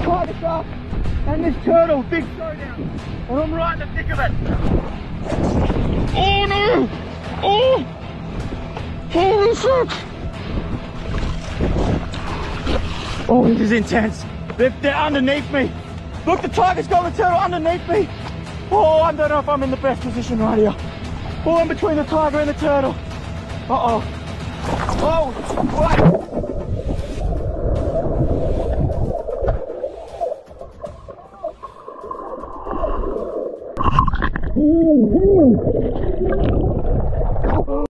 tiger shark and this turtle, big showdown. And I'm right in the thick of it. Oh no! Oh! Holy fuck! Oh, this is intense. They're underneath me. Look, the tiger's got the turtle underneath me. Oh, I don't know if I'm in the best position right here. Oh, I'm between the tiger and the turtle. Uh-oh. Oh, what?